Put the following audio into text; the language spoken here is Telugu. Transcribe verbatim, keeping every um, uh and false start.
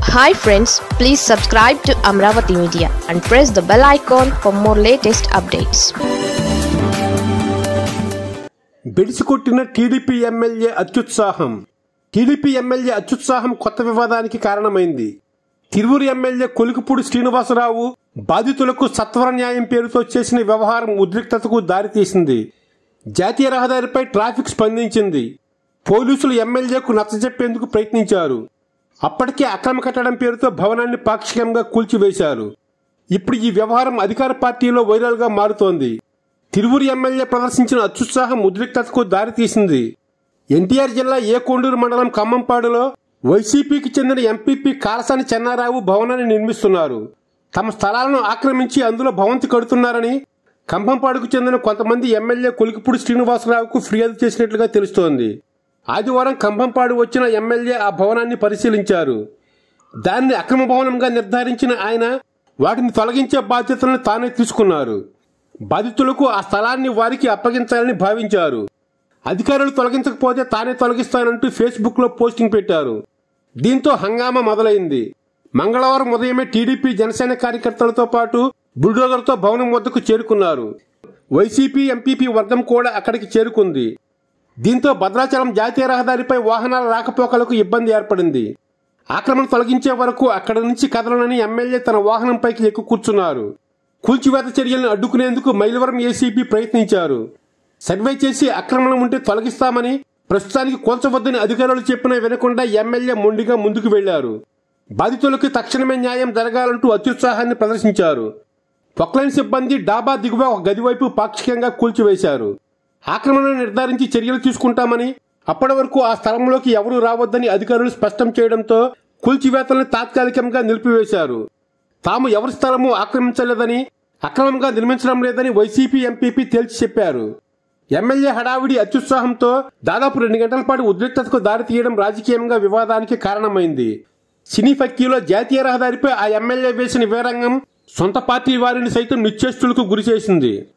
Hi friends, please subscribe to Amravati Media and press the bell icon for more latest updates. బెడిసికొట్టిన టీడీపీ ఎమ్మెల్యే అత్యుత్సాహం. టీడీపీ ఎమ్మెల్యే అత్యుత్సాహం కొత్త వివాదానికి కారణమైంది. తిరువూరు ఎమ్మెల్యే కొలికిపూడి శ్రీనివాసరావు బాధితులకు సత్వర న్యాయం పేరుతో చేసిన వ్యవహారం ఉద్రిక్తతకు దారితీసింది. జాతీయ రహదారిపై ట్రాఫిక్ స్పందించింది. పోలీసులు ఎమ్మెల్యేకు నచ్చజెప్పేందుకు ప్రయత్నించారు. అప్పటికే అక్రమ కట్టడం పేరుతో భవనాన్ని పాక్షికంగా కూల్చివేశారు. ఇప్పుడు ఈ వ్యవహారం అధికార పార్టీలో వైరల్ గా మారుతోంది. తిరువూరు ఎమ్మెల్యే ప్రదర్శించిన అత్యుత్సాహం ఉద్రిక్తతకు దారితీసింది. ఎన్టీఆర్ జిల్లా ఏకొండూరు మండలం ఖమ్మంపాడులో వైసీపీకి చెందిన ఎంపీపీ కారసాని చెన్నారావు భవనాన్ని నిర్మిస్తున్నారు. తమ స్థలాలను ఆక్రమించి అందులో భవంతి కడుతున్నారని ఖమ్మంపాడుకు చెందిన కొంతమంది ఎమ్మెల్యే కొలికిపూడి శ్రీనివాసరావుకు ఫిర్యాదు చేసినట్లుగా తెలుస్తోంది. ఆదివారం ఖమ్మంపాడు వచ్చిన ఎమ్మెల్యే ఆ భవనాన్ని పరిశీలించారు. దాన్ని అక్రమ భవనంగా నిర్ధారించిన ఆయన వాటిని తొలగించే బాధ్యతలను తానే తీసుకున్నారు. బాధితులకు ఆ స్థలాన్ని వారికి అప్పగించాలని భావించారు. అధికారులు తొలగించకపోతే తానే తొలగిస్తానంటూ ఫేస్బుక్ లో పోస్టింగ్ పెట్టారు. దీంతో హంగామా మొదలైంది. మంగళవారం ఉదయమే టీడీపీ జనసేన కార్యకర్తలతో పాటు బుల్డోజర్తో భవనం వద్దకు చేరుకున్నారు. వైసీపీ ఎంపీపీ వర్గం కూడా అక్కడికి చేరుకుంది. దీంతో భద్రాచలం జాతీయ రహదారిపై వాహనాల రాకపోకలకు ఇబ్బంది ఏర్పడింది. ఆక్రమణ తొలగించే వరకు అక్కడి నుంచి కదలనని ఎమ్మెల్యే తన వాహనంపైకి ఎక్కు కూర్చున్నారు. కూల్చివేత చర్యలను అడ్డుకునేందుకు మైలవరం ఏసీబీ ప్రయత్నించారు. సర్వే చేసి ఆక్రమణ ఉంటే తొలగిస్తామని, ప్రస్తుతానికి కూల్చవద్దని అధికారులు చెప్పినా వినకుండా ఎమ్మెల్యే మొండిగా ముందుకు వెళ్లారు. బాధితులకు తక్షణమే న్యాయం జరగాలంటూ అత్యుత్సాహాన్ని ప్రదర్శించారు. పొక్లైన్ సిబ్బంది డాబా దిగువ ఒక గదివైపు పాక్షికంగా కూల్చివేశారు. ఆక్రమణను నిర్ధారించి చర్యలు తీసుకుంటామని, అప్పటి వరకు ఆ స్థలంలోకి ఎవరూ రావద్దని అధికారులు స్పష్టం చేయడంతో కూల్చివేతలను తాత్కాలికంగా నిలిపివేశారు. తాము ఎవరి స్థలమూ ఆక్రమించలేదని, అక్రమంగా నిర్మించడం లేదని వైసీపీ ఎంపీపీ తేల్చి చెప్పారు. ఎమ్మెల్యే హడావిడి అత్యుత్సాహంతో దాదాపు రెండు గంటల పాటు ఉద్రిక్తతకు దారితీయడం రాజకీయంగా వివాదానికి కారణమైంది. సినీ ఫక్కీలో జాతీయ రహదారిపై ఆ ఎమ్మెల్యే వేసిన వీరంగం సొంత పార్టీ వారిని సైతం నిశ్చేష్టులకు గురిచేసింది.